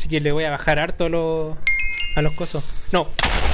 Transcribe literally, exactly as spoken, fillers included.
Así que le voy a bajar harto a los, a los cosos. No.